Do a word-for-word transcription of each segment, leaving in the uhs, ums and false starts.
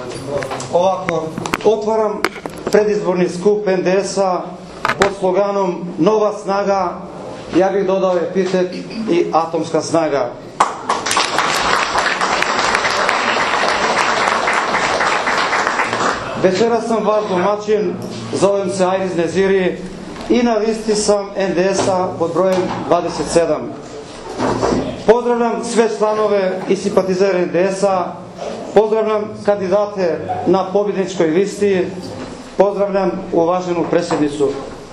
Ovako, otvaram predizborni skup en de es-a pod sloganom Nova snaga, ja bih dodao epitet i atomska snaga. Večeras sam vaš domaćin, zovem se Ajriz Neziri i na listi sam en de es-a pod brojem dvadeset sedam. Pozdravljam sve članove i simpatizere en de es-a, pozdravljam kandidate na pobjedničkoj listi, pozdravljam uvaženu predsjednicu.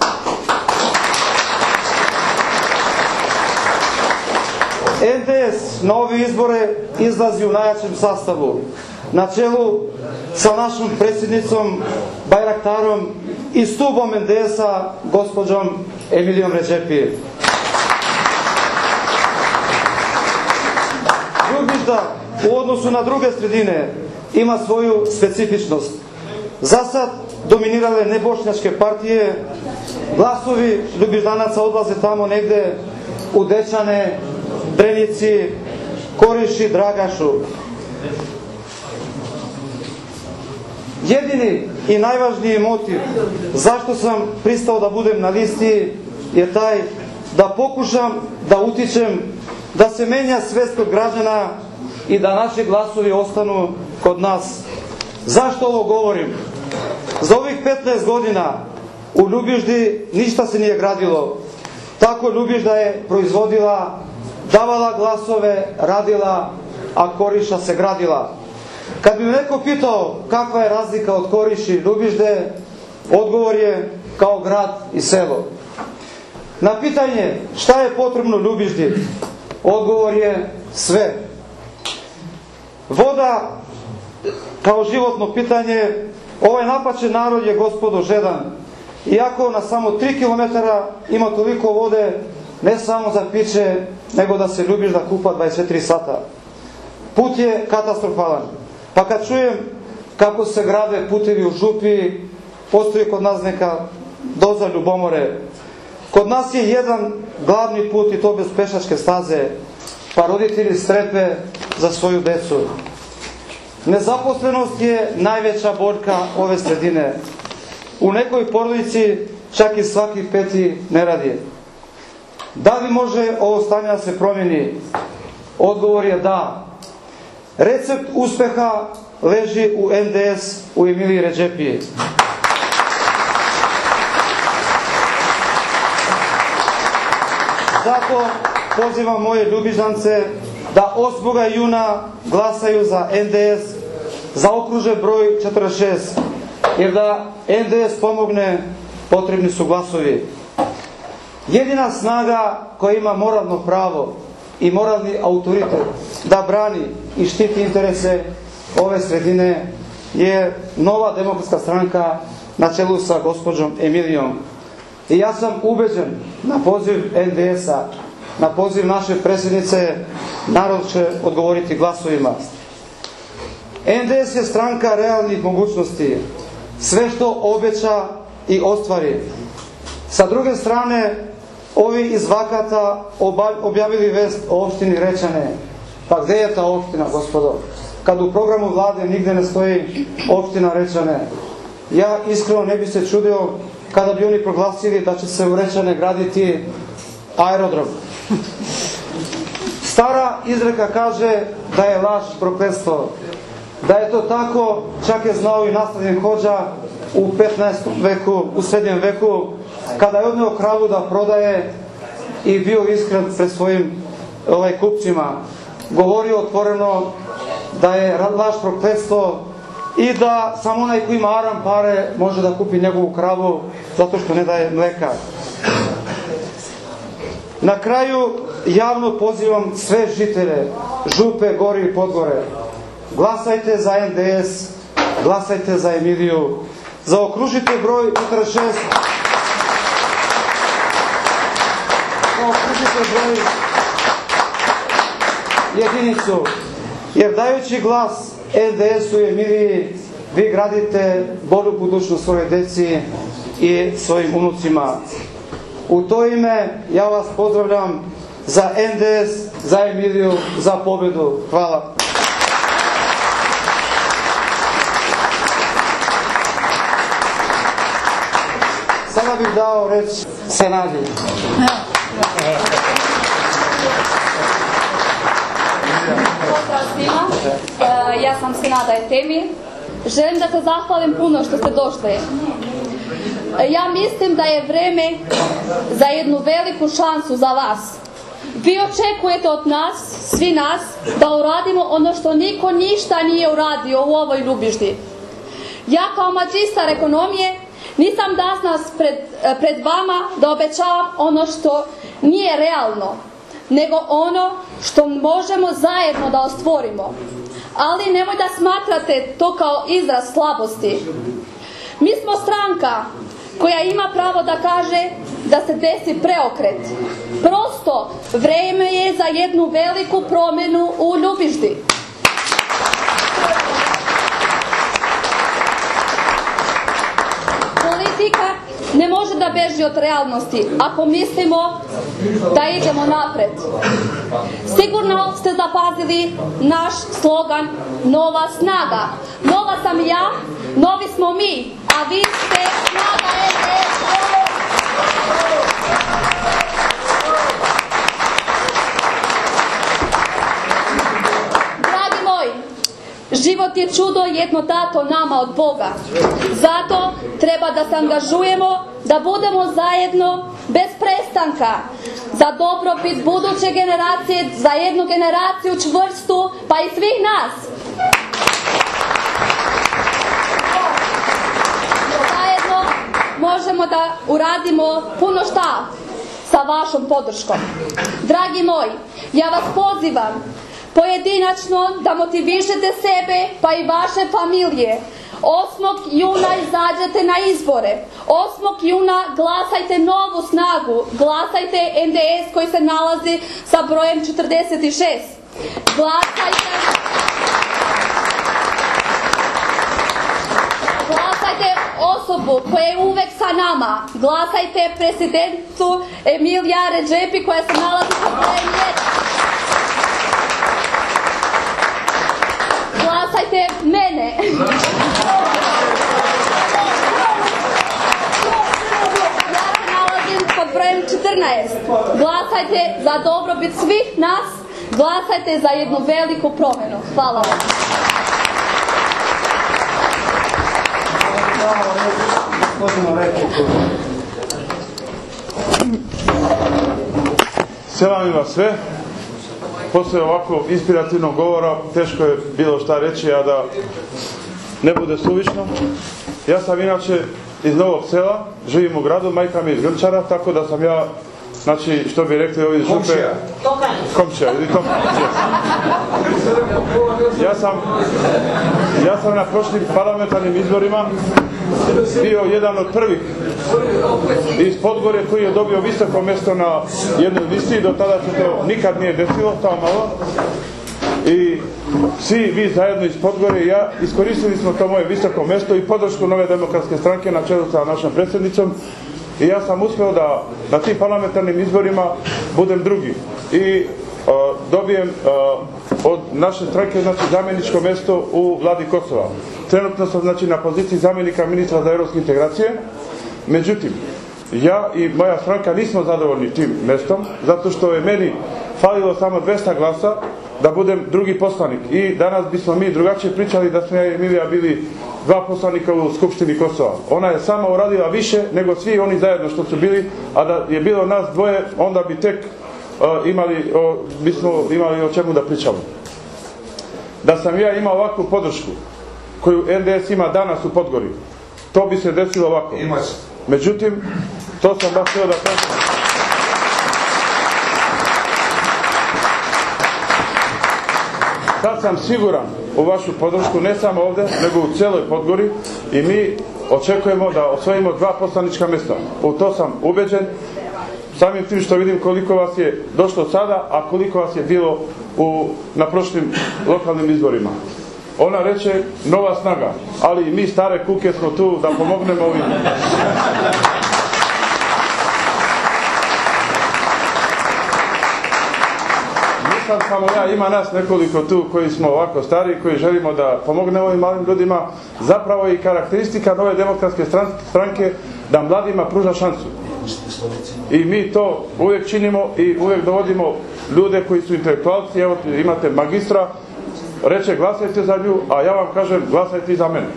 en de es na ove izbore izlazi u najjačem sastavu, na čelu sa našom predsjednicom, Bajraktarom i stubom en de es-a, gospođom Emilijom Redžepi. Ljubižda u odnosu na druge sredine ima svoju specifičnost. Za sad dominirale nebošnjačke partije, glasovi Ljubiždanaca odlaze tamo negde u Dečane, Drenici, Koriši, Dragašu. Jedini i najvažniji motiv zašto sam pristao da budem na listi je taj da pokušam da utičem da se menja svest kod građana i da naši glasovi ostanu kod nas. Zašto ovo govorim? Za ovih petnaest godina u Ljubiždi ništa se nije gradilo. Tako Ljubižda je proizvodila, davala glasove, radila, a Koriša se gradila. Kad bi me neko pitao kakva je razlika od Koriši i Ljubižde, odgovor je kao grad i selo. Na pitanje šta je potrebno Ljubiždi, odgovor je sve. Voda kao životno pitanje, ovaj napačen narod je, gospodo, žedan. Iako na samo tri kilometra ima toliko vode, ne samo za piće, nego da se Ljubižda kupa dvadeset četiri sata. Put je katastrofalan. Pa kad čujem kako se grade putevi u Župi, postoji kod nas neka doza ljubomore. Kod nas je jedan glavni put i to bez pešačke staze, pa roditelji strepe za svoju decu. Nezaposlenost je najveća boljka ove sredine. U nekoj porodici čak i svaki peti ne radi. Da li može ovo stanje da se promijeni? Odgovor je da. Recept uspeha leži u en de es, u Emiliji Redžepi. Zato pozivam moje Ljubiždance da osmog juna glasaju za en de es, zaokruže broj četrdeset šest, jer da en de es pomogne, potrebni su glasovi. Jedina snaga koja ima moralno pravo i moralni autoritet da brani i štiti interese ove sredine je Nova demokratska stranka na čelu sa gospođom Emilijom. I ja sam ubeđen na poziv en de es-a, na poziv naše predsjednice, narod će odgovoriti glasovima. en de es je stranka realnih mogućnosti. Sve što obeća i ostvari. Sa druge strane, ovi iz Vakata objavili vest o opštini Rečane. Pa gde je ta opština, gospodo? Kad u programu vlade nigde ne stoji opština Rečane. Ja iskreno ne bi se čudio kada bi oni proglasili da će se u Rečane graditi aerodrom. Stara izreka kaže da je laž prokletstvo. Da je to tako, čak je znao i nastavljen hođa u petnaestom veku, u srednjem veku, kada je odneo kravu da prodaje i bio iskren pred svojim ovaj, kupcima. Govorio otvoreno da je laž prokletstvo i da samo onaj ko ima aram pare može da kupi njegovu kravu zato što ne daje mleka. Na kraju javno pozivam sve žitelje Župe, Gori i Podgore. Glasajte za en de es, glasajte za Emiliju, zaokružite broj četrdeset šest, zaokružite broj jedinicu, jer dajući glas en de es-u i Emiliji, vi gradite bolju budućnost svoje deci i svojim unucima. U to ime ja vas pozdravljam za en de es, za Emiliju, za pobedu. Hvala. Sada bih dao reč Senadi. Pozdrav svima, ja sam Senada Etemi. Želim da se zahvalim puno što ste došli. Ja mislim da je vreme za jednu veliku šansu za vas. Vi očekujete od nas, svi nas, da uradimo ono što niko ništa nije uradio u ovoj Ljubišti. Ja kao magistar ekonomije nisam danas pred, pred vama da obećavam ono što nije realno, nego ono što možemo zajedno da ostvorimo. Ali nemoj da smatrate to kao izraz slabosti. Mi smo stranka koja ima pravo da kaže da se desi preokret. Prosto, vrijeme je za jednu veliku promjenu u Ljubišti. Politika ne može da beži od realnosti ako mislimo da idemo napred. Sigurno ste zapazili naš slogan Nova snaga. Nova sam ja, novi smo mi, a vi ste snaga N D S. Dragi moji, život je čudo jedno dato nama od Boga. Zato treba da se angažujemo, da budemo zajedno bez prestanka za dobrobit buduće generacije, za jednu generaciju čvrstu, pa i svih nas. Zajedno možemo da uradimo puno šta sa vašom podrškom. Dragi moji, ja vas pozivam pojedinačno da motivišete sebe pa i vaše familije. osmog juna izađete na izbore. osmog juna glasajte Novu snagu. Glasajte N D S koji se nalazi sa brojem četrdeset šest. Glasajte... Glasajte osobu koja je uvek sa nama. Glasajte presidentu Emilija Redžepi koja se nalazi sa brojem jedan. Glasajte mene. Ja se nalazim pod brojem četrnaest. Glasajte za dobrobit svih nas. Glasajte za jednu veliku promjenu. Hvala vam. Selam vas sve. Posle ovako inspirativnog govora teško je bilo šta reći, a da ne bude suvišno. Ja sam inače iz Novog Sela, živim u gradu, majka mi je iz Grnčara, tako da sam ja, znači što bi rekli ovi župe... Komšija. Komšija, ili komšija. Ja sam, ja sam na prošlim parlamentarnim izborima bio jedan od prvih iz Podgore koji je dobio visoko mjesto na jednoj listi. Do tada se to nikad nije desilo, tamo malo. I svi vi zajedno iz Podgore i ja iskoristili smo to moje visoko mjesto i podršku Nove demokratske stranke na čelu sa našom predsjednicom. I ja sam uspio da na tim parlamentarnim izborima budem drugi. I uh, dobijem uh, od naše stranke znači, zamjeničko mjesto u vladi Kosova. Trenutno sam znači, na poziciji zamjenika ministra za europske integracije. Međutim, ja i moja stranka nismo zadovoljni tim mjestom, zato što je meni falilo samo dvesta glasa da budem drugi poslanik. I danas bismo mi drugačije pričali da smo ja i Emilija bili dva poslanika u Skupštini Kosova. Ona je sama uradila više nego svi oni zajedno što su bili, a da je bilo nas dvoje, onda bi tek uh, imali, o, bismo imali o čemu da pričamo. Da sam ja imao ovakvu podršku koju N D S ima danas u Podgori, to bi se desilo ovako. Međutim, to sam baš htio da kažem. Sad sam siguran u vašu podršku, ne samo ovdje, nego u cijeloj Podgori i mi očekujemo da osvojimo dva poslanička mjesta. U to sam ubeđen, samim tim što vidim koliko vas je došlo sada, a koliko vas je bilo u, na prošlim lokalnim izborima. Ona reče nova snaga, ali mi stare kuke smo tu da pomognemo ovim. nisam samo ja, ima nas nekoliko tu koji smo ovako stari, koji želimo da pomognemo ovim malim ljudima. Zapravo i karakteristika Nove demokratske stranke da mladima pruža šansu. I mi to uvijek činimo i uvijek dovodimo ljude koji su intelektualci. Evo imate magistra, reče glasajte za nju, a ja vam kažem glasajte i za mene.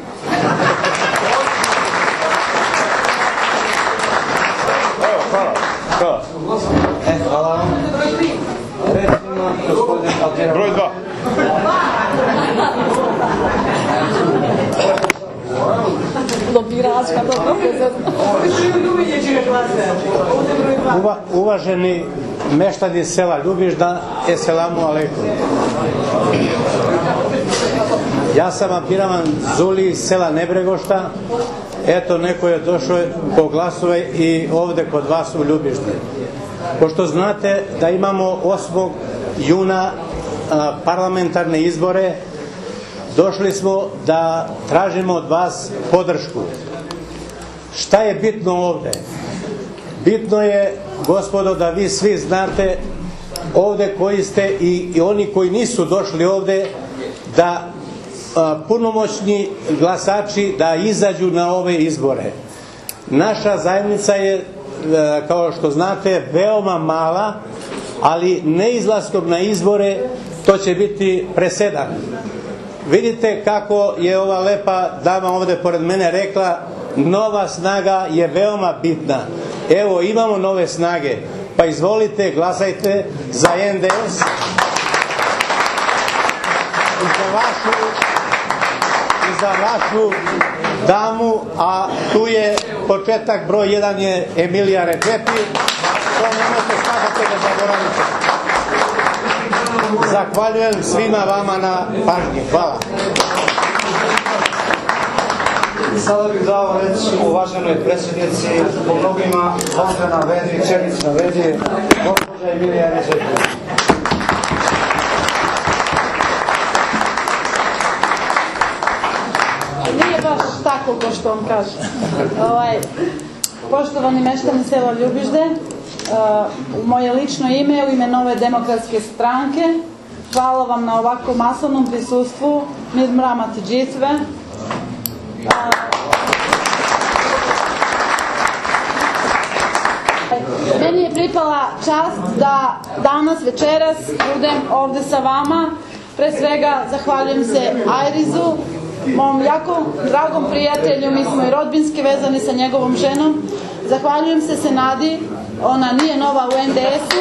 Evo, hvala. Hvala. E, hvala vam. Recimo, gospodin Alđera. Broj dva. Lobiračka, dobro. Uva, uvaženi meštani sela Ljubižda, eselamu alejkum. Ja sam Abdiraman Zuli iz sela Nebregošta. Eto, neko je došao po glasove i ovdje kod vas u Ljubiždi. Pošto znate da imamo osmog juna a, parlamentarne izbore, došli smo da tražimo od vas podršku. Šta je bitno ovdje? Bitno je, gospodo, da vi svi znate ovdje koji ste i, i oni koji nisu došli ovdje, da a, punomoćni glasači da izađu na ove izbore. Naša zajednica je, a, kao što znate, veoma mala, ali neizlaskom na izbore to će biti presedan. Vidite kako je ova lepa dama ovdje pored mene rekla, nova snaga je veoma bitna. Evo, imamo nove snage, pa izvolite, glasajte za en de es i za vašu, i za vašu damu, a tu je početak, broj jedan je Emilija Redžepi, to nemojte svakako da zaboravite. Zahvaljujem svima vama na pažnji. Hvala. Sada bih dao reč uvaženoj predsjednici, po mnogima zvonka na vedi, čelic na vedi, gospođa Emilija Redžepi. Nije baš tako ko što on kaže. Ovaj, poštovani meštani sela Ljubižde, uh, u moje lično ime, u ime Nove demokratske stranke, hvala vam na ovako masovnom prisustvu. Mir mramati džitve. Uh, meni je pripala čast da danas, večeras, budem ovdje sa vama. Pre svega zahvaljujem se Ajrizu, mom jako dragom prijatelju, mi smo i rodbinski vezani sa njegovom ženom. Zahvaljujem se Senadi, ona nije nova u en de esu.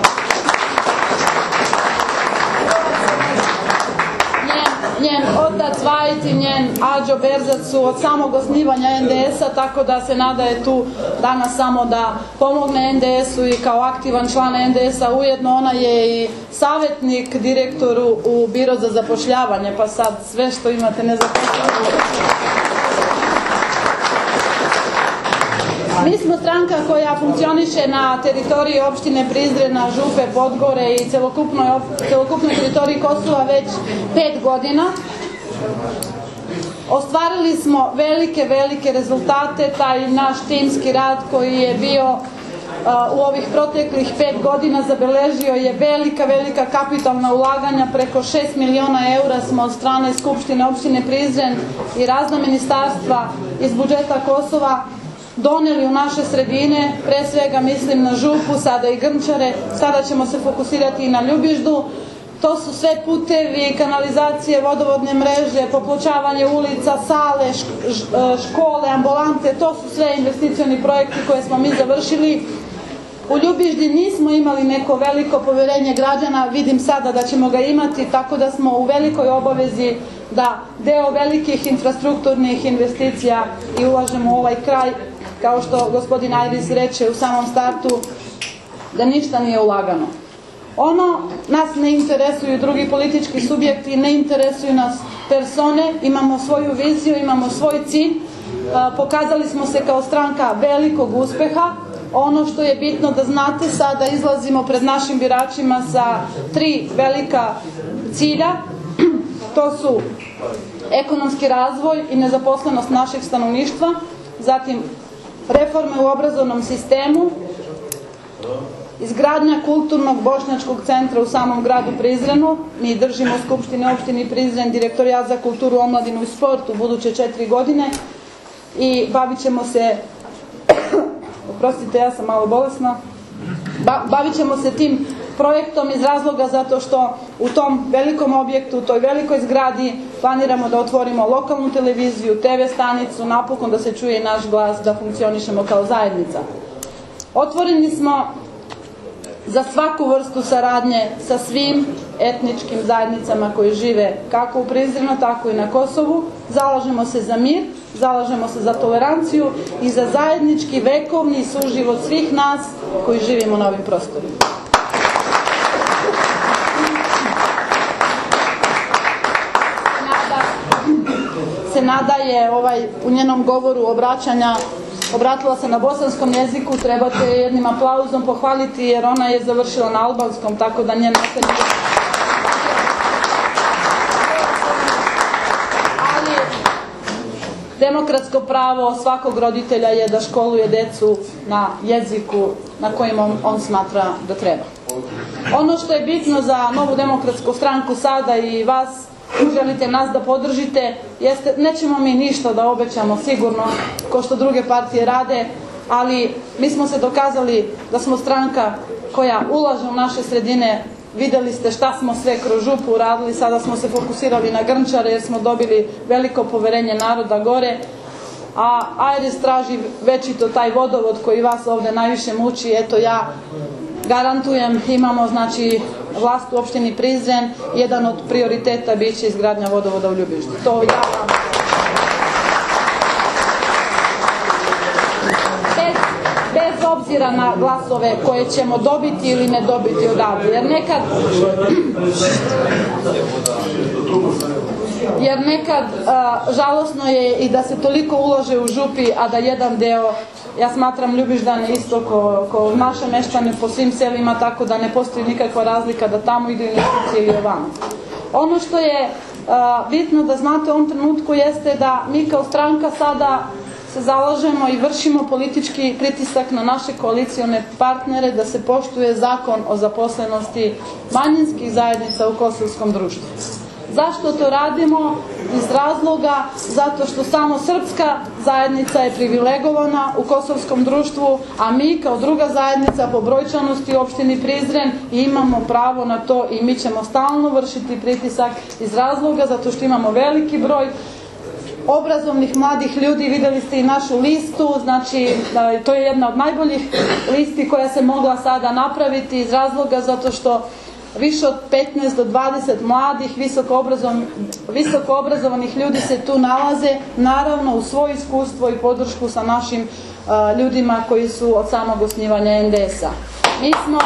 Njen, njen otac Vajt i njen Ađo Berzac su od samog osnivanja en de esa, tako da Senada je tu danas samo da pomogne en de esu i kao aktivan član en de esa. Ujedno ona je i savjetnik direktoru u Biro za zapošljavanje, pa sad sve što imate nezaposleno. Mi smo stranka koja funkcioniše na teritoriji opštine Prizrena, Župe, Podgore i celokupnoj, celokupnoj teritoriji Kosova već pet godina. Ostvarili smo velike, velike rezultate, taj naš timski rad koji je bio u ovih proteklih pet godina zabeležio je velika, velika kapitalna ulaganja, preko šest miliona eura smo od strane Skupštine opštine Prizren i razna ministarstva iz budžeta Kosova doneli u naše sredine, pre svega mislim na Župu, sada i Grmčare, sada ćemo se fokusirati i na Ljubiždu. To su sve putevi, kanalizacije, vodovodne mreže, popločavanje ulica, sale, škole, ambulante, to su sve investicioni projekti koje smo mi završili. U Ljubiždi nismo imali neko veliko poverenje građana, vidim sada da ćemo ga imati, tako da smo u velikoj obavezi da deo velikih infrastrukturnih investicija i ulažemo u ovaj kraj, kao što gospodin Ajris reče u samom startu, da ništa nije ulagano. Ono, nas ne interesuju drugi politički subjekti, ne interesuju nas persone, imamo svoju viziju, imamo svoj cilj, pokazali smo se kao stranka velikog uspeha. Ono što je bitno da znate, sada izlazimo pred našim biračima sa tri velika cilja, to su ekonomski razvoj i nezaposlenost našeg stanovništva, zatim reforme u obrazovnom sistemu izgradnja kulturnog bošnjačkog centra u samom gradu Prizrenu. Mi držimo u Skupštini opštini Prizren Direktorijat za kulturu, omladinu i sport u buduće četiri godine i bavit ćemo se, oprostite, ja sam malo bolesna, ba, bavit ćemo se tim projektom iz razloga zato što u tom velikom objektu, u toj velikoj zgradi planiramo da otvorimo lokalnu televiziju, te ve stanicu, napokon da se čuje i naš glas, da funkcionišemo kao zajednica. Otvoreni smo za svaku vrstu saradnje sa svim etničkim zajednicama koji žive kako u Prizrenu, tako i na Kosovu. Zalažemo se za mir, zalažemo se za toleranciju i za zajednički vekovni suživot svih nas koji živimo na ovim prostorima. Senada je ovaj, u njenom govoru obraćanja obratila se na bosanskom jeziku, trebate jednim aplauzom pohvaliti jer ona je završila na albanskom, tako da njen nastavnik... Ali demokratsko pravo svakog roditelja je da školuje decu na jeziku na kojim on, on smatra da treba. Ono što je bitno za Novu demokratsku stranku sada i vas, želite nas da podržite, jeste, nećemo mi ništa da obećamo sigurno, ko što druge partije rade, ali mi smo se dokazali da smo stranka koja ulaže u naše sredine. Videli ste šta smo sve kroz župu uradili, sada smo se fokusirali na Grnčare jer smo dobili veliko poverenje naroda gore, a Ajres traži večito taj vodovod koji vas ovde najviše muči. Eto, ja garantujem, imamo znači vlast u opštini Prizren, jedan od prioriteta biće izgradnja vodovoda u Ljubištu. To ja vam... Bez, bez obzira na glasove koje ćemo dobiti ili ne dobiti odavde, jer nekad... Jer nekad a, žalosno je i da se toliko ulože u župi, a da jedan deo, ja smatram Ljubiždane isto ko, ko naše meštane po svim selima, tako da ne postoji nikakva razlika da tamo idu investicije ili ovamo. Ono što je a, bitno da znate u ovom trenutku jeste da mi kao stranka sada se zalažemo i vršimo politički pritisak na naše koalicione partnere da se poštuje zakon o zaposlenosti manjinskih zajednica u kosovskom društvu. Zašto to radimo? Iz razloga zato što samo srpska zajednica je privilegovana u kosovskom društvu, a mi kao druga zajednica po brojčanosti u opštini Prizren imamo pravo na to i mi ćemo stalno vršiti pritisak iz razloga zato što imamo veliki broj obrazovnih mladih ljudi. Videli ste i našu listu, znači to je jedna od najboljih listi koja se mogla sada napraviti iz razloga zato što više od petnaest do dvadeset mladih visoko obrazovanih ljudi se tu nalaze, naravno u svoje iskustvo i podršku sa našim uh, ljudima koji su od samog osnivanja en de es a. Mi smo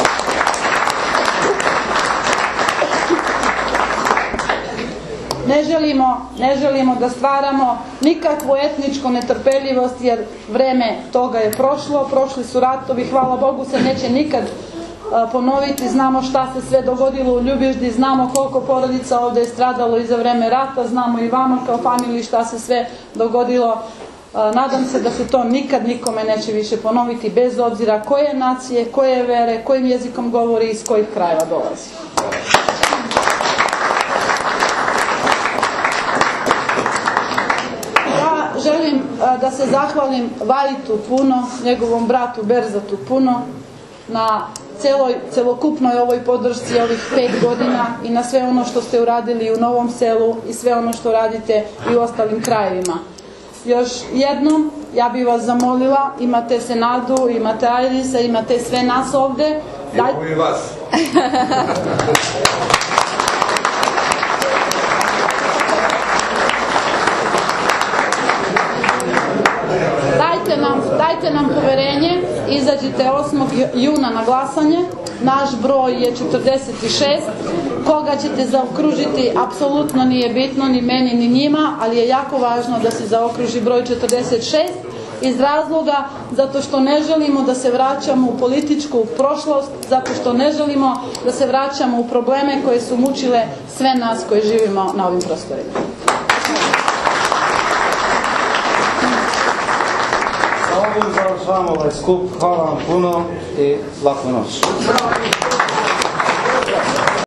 ne želimo, ne želimo da stvaramo nikakvu etničku netrpeljivost jer vreme toga je prošlo, prošli su ratovi, hvala Bogu se neće nikad ponoviti, znamo šta se sve dogodilo u Ljubiždi, znamo koliko porodica ovde je stradalo i za vreme rata, znamo i vama kao familiji šta se sve dogodilo. Nadam se da se to nikad nikome neće više ponoviti, bez obzira koje nacije, koje vere, kojim jezikom govori i iz kojih krajeva dolazi. Ja želim da se zahvalim Vajitu puno, njegovom bratu Berzatu puno, na celoj, celokupnoj ovoj podršci ovih pet godina i na sve ono što ste uradili u Novom Selu i sve ono što radite i u ostalim krajevima. Još jednom, ja bih vas zamolila, imate Senadu, imate Ajrisa, imate sve nas ovde. Imamo i vas. Dajte nam, dajte nam poverenje, izađite osmog juna na glasanje, naš broj je četrdeset šest, koga ćete zaokružiti apsolutno nije bitno ni meni ni njima, ali je jako važno da se zaokruži broj četrdeset šest iz razloga zato što ne želimo da se vraćamo u političku prošlost, zato što ne želimo da se vraćamo u probleme koje su mučile sve nas koji živimo na ovim prostorima. Samo ovim završavamo ovaj skup. Hvala vam puno i laku noć.